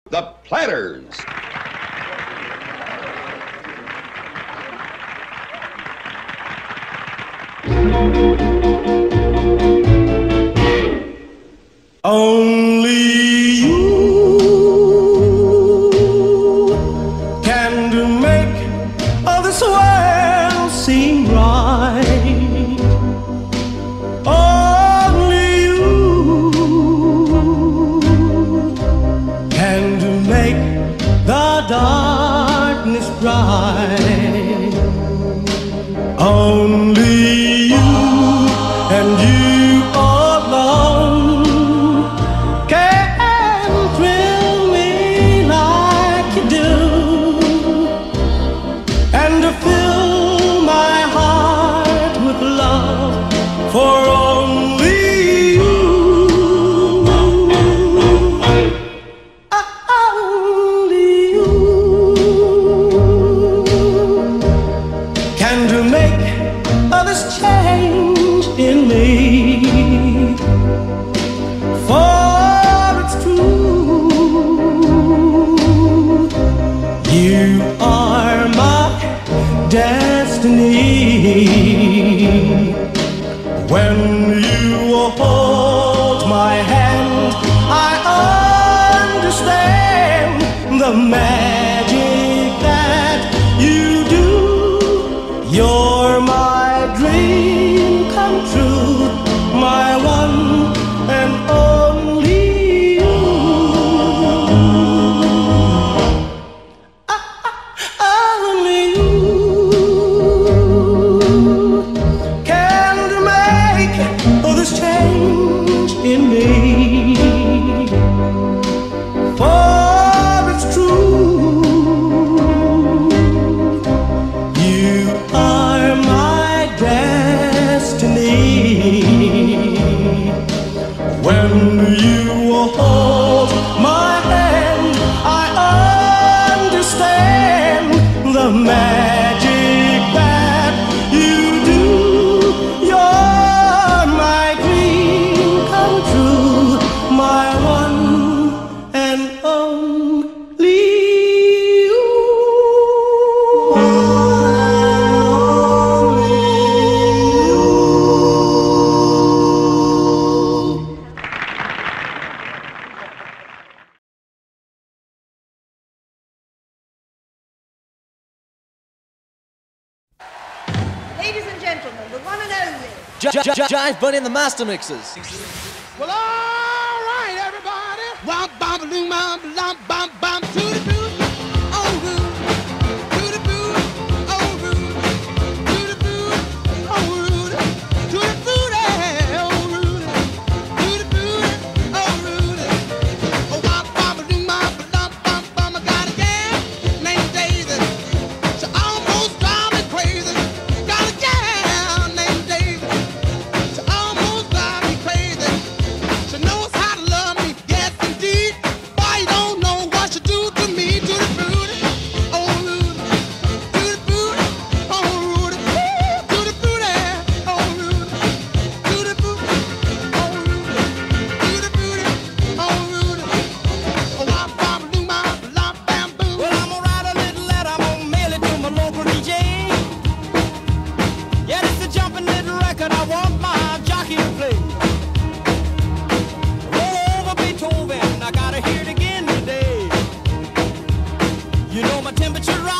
The Platters. Only you can do make all this world seem right. Only you can do make the darkness bright. Only you and you alone can thrill me like you do, and to fill my heart with love for only you. Only you can to make this change in me. For it's true, you are my destiny. When you hold my hand, I understand the magic that you do. You're my dream come true, my one and only you. Only you can make all this change in me. For it's true, you are my destiny. When you hold my hand, I understand the magic that you do. You're my dream come true, my one and only you. Ladies and gentlemen, the one and only. Jive Bunny and the Master Mixers. Well, all right, everybody. Womp bom loom bom bom bom bom to the boot. Oh, root. To the boot. Oh, root. To the boot. Oh, root. To the boot. Oh, root. To the boot. Oh, root. Oh, womp bom loom bom bom bom bom. I got a gal named Daisy. She almost drives me crazy. Got a gal named Daisy. She almost drives me crazy. She knows how to love me, yes indeed. Boy, you don't know what she do to me. To the booty, oh Rudy. To the booty, oh Rudy. To the booty, oh Rudy. To the booty, oh Rudy. To the booty, oh Rudy. Oh, wop, bop, loom, bop, lop, bam, boom. Well, I'm gonna write a little letter, I'm gonna mail it to my local DJ. Yeah, this is a jumping little record I want my jockey to play. Roll over Beethoven, I gotta hear it again today. You know my temperature right.